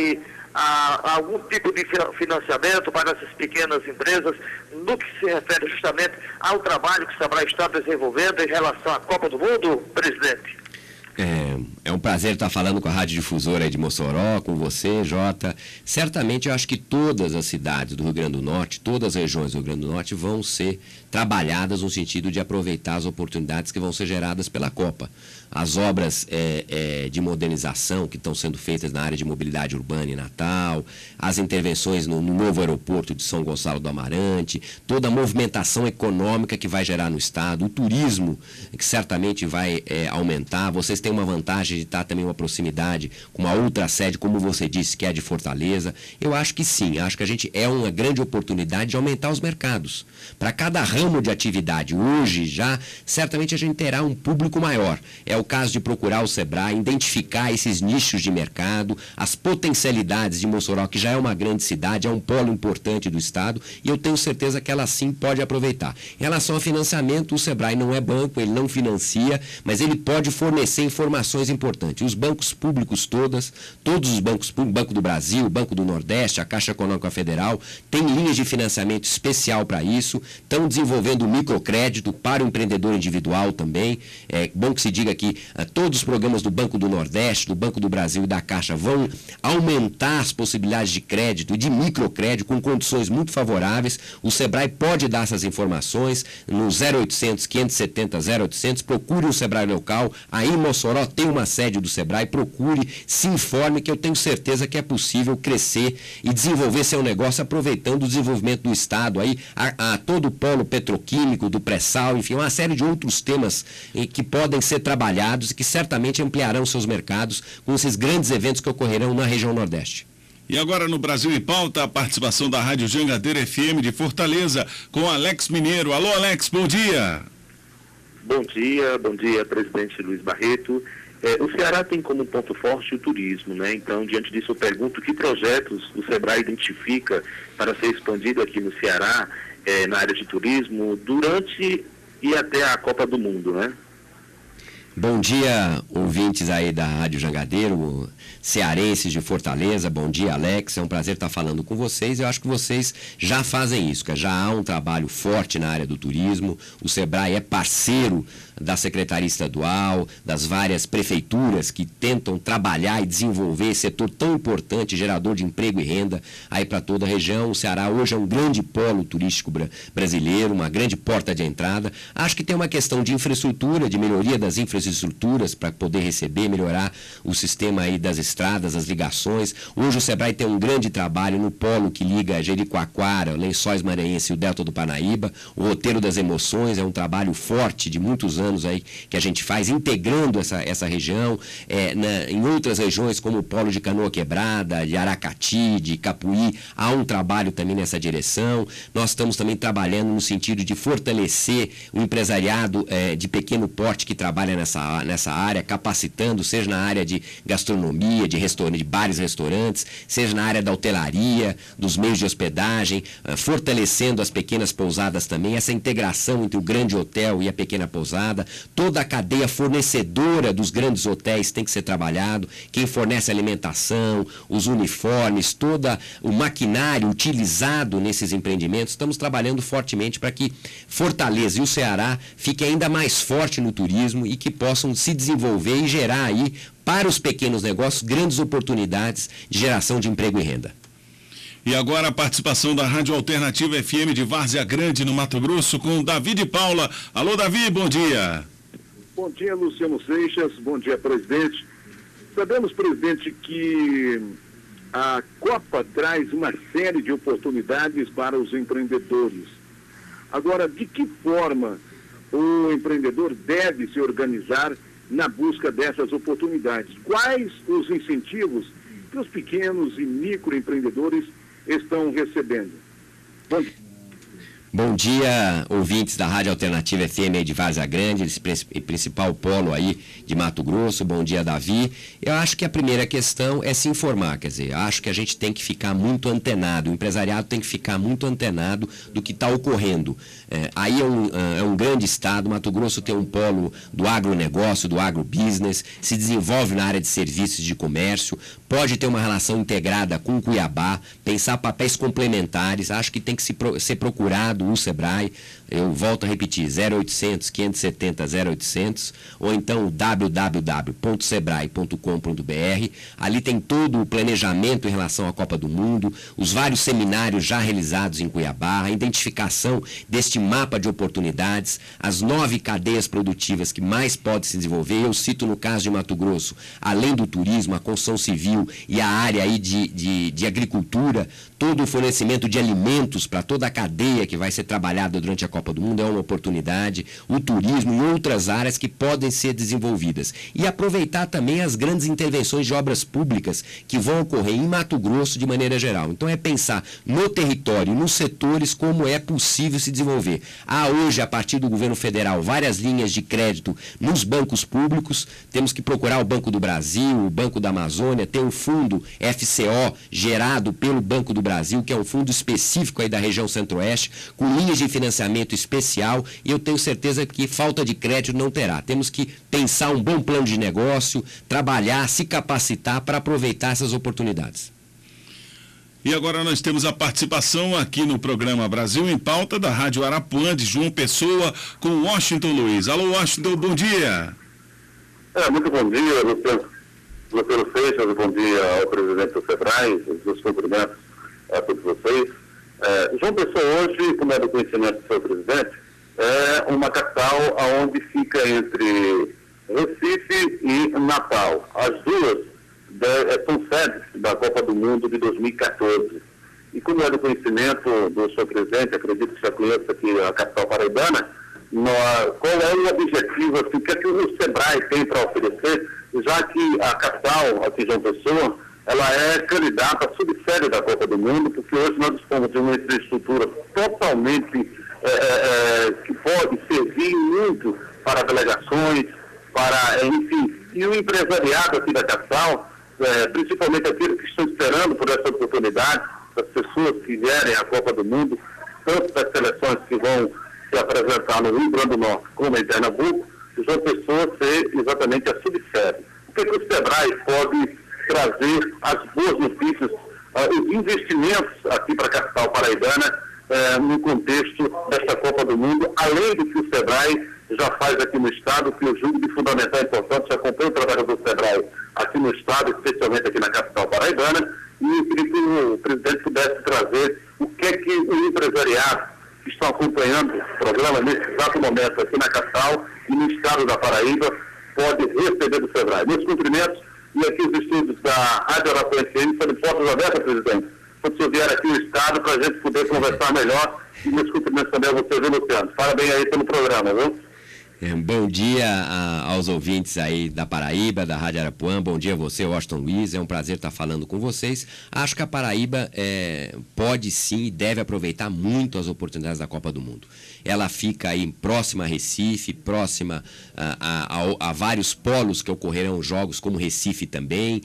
a algum tipo de financiamento para essas pequenas empresas, no que se refere justamente ao trabalho que o Sebrae está desenvolvendo em relação à Copa do Mundo, presidente? É um prazer estar falando com a Radiodifusora aí de Mossoró, com você, Jota. Certamente eu acho que todas as cidades do Rio Grande do Norte, todas as regiões do Rio Grande do Norte vão ser trabalhadas no sentido de aproveitar as oportunidades que vão ser geradas pela Copa. as obras de modernização que estão sendo feitas na área de mobilidade urbana em Natal, as intervenções no novo aeroporto de São Gonçalo do Amarante, toda a movimentação econômica que vai gerar no estado, o turismo que certamente vai aumentar. Vocês têm uma vantagem de estar também uma proximidade com uma outra sede, como você disse, que é a de Fortaleza. Eu acho que sim, acho que a gente é uma grande oportunidade de aumentar os mercados. Para cada ramo de atividade, hoje já, certamente a gente terá um público maior. É o caso de procurar o Sebrae, identificar esses nichos de mercado, as potencialidades de Mossoró, que já é uma grande cidade, é um polo importante do estado, e eu tenho certeza que ela sim pode aproveitar. Em relação ao financiamento, o Sebrae não é banco, ele não financia, mas ele pode fornecer informações importantes. Os bancos públicos todos os bancos públicos, Banco do Brasil, Banco do Nordeste, a Caixa Econômica Federal, tem linhas de financiamento especial para isso, estão desenvolvendo microcrédito para o empreendedor individual também. É bom que se diga que todos os programas do Banco do Nordeste, do Banco do Brasil e da Caixa vão aumentar as possibilidades de crédito e de microcrédito com condições muito favoráveis. O Sebrae pode dar essas informações no 0800 570 0800, procure um Sebrae local. Aí em Mossoró tem uma sede do Sebrae, procure, se informe, que eu tenho certeza que é possível crescer e desenvolver seu negócio aproveitando o desenvolvimento do estado aí, a todo o polo petroquímico, do pré-sal, enfim, uma série de outros temas que podem ser trabalhados e que certamente ampliarão seus mercados com esses grandes eventos que ocorrerão na região Nordeste. E agora no Brasil em Pauta, a participação da Rádio Jangadeiro FM de Fortaleza com Alex Mineiro. Alô, Alex, bom dia. Bom dia, presidente Luiz Barreto. O Ceará tem como ponto forte o turismo, né? Então, diante disso, eu pergunto que projetos o Sebrae identifica para ser expandido aqui no Ceará, na área de turismo, durante e até a Copa do Mundo, né? Bom dia, ouvintes aí da Rádio Jangadeiro, cearenses de Fortaleza. Bom dia, Alex. É um prazer estar falando com vocês. Eu acho que vocês já fazem isso, que já há um trabalho forte na área do turismo. O Sebrae é parceiro da Secretaria Estadual, das várias prefeituras que tentam trabalhar e desenvolver esse setor tão importante, gerador de emprego e renda aí para toda a região. O Ceará hoje é um grande polo turístico brasileiro, uma grande porta de entrada. Acho que tem uma questão de infraestrutura, de melhoria das infraestruturas para poder receber, melhorar o sistema aí das estradas, as ligações. Hoje o Sebrae tem um grande trabalho no polo que liga Jericoacoara, Lençóis Maranhenses e o Delta do Parnaíba. O Roteiro das Emoções é um trabalho forte de muitos anos aí que a gente faz, integrando essa região em outras regiões como o polo de Canoa Quebrada, de Aracati, de Capuí, há um trabalho também nessa direção. Nós estamos também trabalhando no sentido de fortalecer o empresariado de pequeno porte que trabalha nessa área, capacitando, seja na área de gastronomia, de bares e restaurantes, seja na área da hotelaria, dos meios de hospedagem, fortalecendo as pequenas pousadas também, essa integração entre o grande hotel e a pequena pousada. Toda a cadeia fornecedora dos grandes hotéis tem que ser trabalhado, quem fornece alimentação, os uniformes, todo o maquinário utilizado nesses empreendimentos. Estamos trabalhando fortemente para que Fortaleza e o Ceará fiquem ainda mais forte no turismo e que possam se desenvolver e gerar aí, para os pequenos negócios, grandes oportunidades de geração de emprego e renda. E agora a participação da Rádio Alternativa FM de Várzea Grande, no Mato Grosso, com Davi de Paula. Alô, Davi, bom dia. Bom dia, Luciano Seixas. Bom dia, presidente. Sabemos, presidente, que a Copa traz uma série de oportunidades para os empreendedores. Agora, de que forma o empreendedor deve se organizar na busca dessas oportunidades? Quais os incentivos que os pequenos e microempreendedores estão recebendo? Bom dia, ouvintes da Rádio Alternativa FM de Várzea Grande, esse principal polo aí de Mato Grosso. Bom dia, Davi. Eu acho que a primeira questão é se informar, quer dizer, acho que a gente tem que ficar muito antenado, o empresariado tem que ficar muito antenado do que está ocorrendo. Aí é um grande estado, Mato Grosso tem um polo do agronegócio, do agrobusiness, se desenvolve na área de serviços de comércio, pode ter uma relação integrada com Cuiabá, pensar papéis complementares, acho que tem que ser procurado Estado, o SEBRAE. Eu volto a repetir, 0800 570 0800, ou então www.sebrae.com.br. Ali tem todo o planejamento em relação à Copa do Mundo, os vários seminários já realizados em Cuiabá, a identificação deste mapa de oportunidades, as 9 cadeias produtivas que mais podem se desenvolver. Eu cito no caso de Mato Grosso, além do turismo, a construção civil e a área aí de agricultura, todo o fornecimento de alimentos para toda a cadeia que vai ser trabalhada durante a Copa do Mundo é uma oportunidade, o turismo e outras áreas que podem ser desenvolvidas. E aproveitar também as grandes intervenções de obras públicas que vão ocorrer em Mato Grosso de maneira geral. Então é pensar no território, nos setores, como é possível se desenvolver. Há hoje, a partir do governo federal, várias linhas de crédito nos bancos públicos. Temos que procurar o Banco do Brasil, o Banco da Amazônia, tem um fundo FCO gerado pelo Banco do Brasil, que é um fundo específico aí da região centro-oeste, com linhas de financiamento especial, e eu tenho certeza que falta de crédito não terá. Temos que pensar um bom plano de negócio, trabalhar, se capacitar para aproveitar essas oportunidades. E agora nós temos a participação aqui no programa Brasil em Pauta da Rádio Arapuã de João Pessoa com Washington Luiz. Alô, Washington, bom dia. Muito bom dia, Luciano Seixas, bom dia ao presidente do SEBRAE, os meus cumprimentos a todos vocês. João Pessoa hoje, como é do conhecimento do seu presidente, é uma capital onde fica entre Recife e Natal. As duas são sedes da Copa do Mundo de 2014. E como é do conhecimento do seu presidente, acredito que já conheça aqui a capital paraibana, qual é o objetivo, assim, o que é que o SEBRAE tem para oferecer, já que a capital, aqui João Pessoa, ela é candidata a subsede da Copa do Mundo, porque hoje nós dispomos de uma infraestrutura totalmente que pode servir muito para delegações, enfim, e o empresariado aqui da capital, principalmente aqueles que estão esperando por essa oportunidade, as pessoas que vierem à Copa do Mundo, tanto das seleções que vão se apresentar no Rio Grande do Norte como em Pernambuco, João Pessoa ser exatamente a subsede. O que o SEBRAE pode trazer as boas notícias, os investimentos aqui para a capital paraibana, no contexto desta Copa do Mundo, além do que o SEBRAE já faz aqui no Estado, que eu julgo de fundamental importância, acompanho o trabalho do SEBRAE aqui no Estado, especialmente aqui na capital paraibana, e eu queria que o presidente pudesse trazer o que é que o empresariado que estão acompanhando o programa nesse exato momento aqui na capital e no Estado da Paraíba pode receber do SEBRAE. Meus cumprimentos. E aqui os estúdios da Rádio Arapuã FM estão de portas abertas, presidente. Quando o senhor vier aqui no Estado, para a gente poder conversar melhor. E meus cumprimentos também a você, viu, Luciano? Parabéns aí pelo programa, viu? Bom dia aos ouvintes aí da Paraíba, da Rádio Arapuã. Bom dia a você, Washington Luiz. É um prazer estar falando com vocês. Acho que a Paraíba pode sim e deve aproveitar muito as oportunidades da Copa do Mundo. Ela fica aí próxima a Recife, próxima a vários polos que ocorrerão jogos, como Recife também,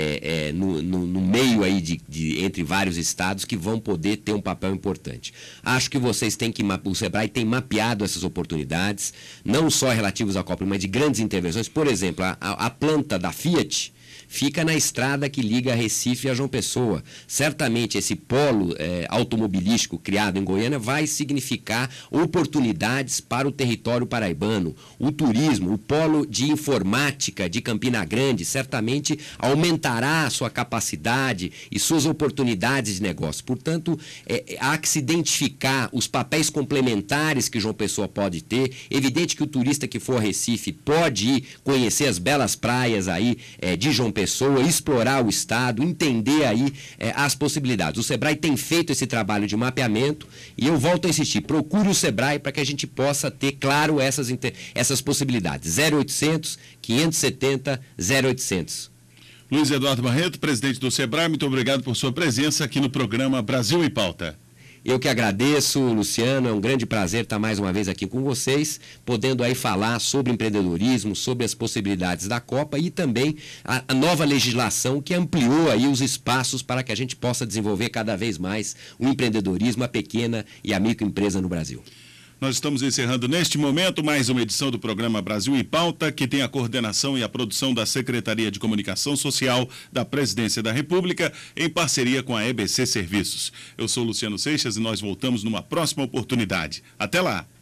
no meio aí entre vários estados que vão poder ter um papel importante. Acho que vocês têm que, o SEBRAE tem mapeado essas oportunidades, não só relativos à Copa, mas de grandes intervenções. Por exemplo, a planta da Fiat fica na estrada que liga Recife a João Pessoa. Certamente esse polo automobilístico criado em Goiânia vai significar oportunidades para o território paraibano. O turismo, o polo de informática de Campina Grande, certamente aumentará a sua capacidade e suas oportunidades de negócio. Portanto, há que se identificar os papéis complementares que João Pessoa pode ter. Evidente que o turista que for a Recife pode ir conhecer as belas praias aí de João Pessoa, explorar o estado, entender aí as possibilidades. O SEBRAE tem feito esse trabalho de mapeamento e eu volto a insistir, procure o SEBRAE para que a gente possa ter claro essas possibilidades. 0800 570 0800. Luiz Eduardo Barreto, presidente do SEBRAE, muito obrigado por sua presença aqui no programa Brasil em Pauta. Eu que agradeço, Luciano, é um grande prazer estar mais uma vez aqui com vocês, podendo aí falar sobre empreendedorismo, sobre as possibilidades da Copa e também a nova legislação que ampliou aí os espaços para que a gente possa desenvolver cada vez mais o empreendedorismo, a pequena e a microempresa no Brasil. Nós estamos encerrando neste momento mais uma edição do programa Brasil em Pauta, que tem a coordenação e a produção da Secretaria de Comunicação Social da Presidência da República, em parceria com a EBC Serviços. Eu sou Luciano Seixas e nós voltamos numa próxima oportunidade. Até lá!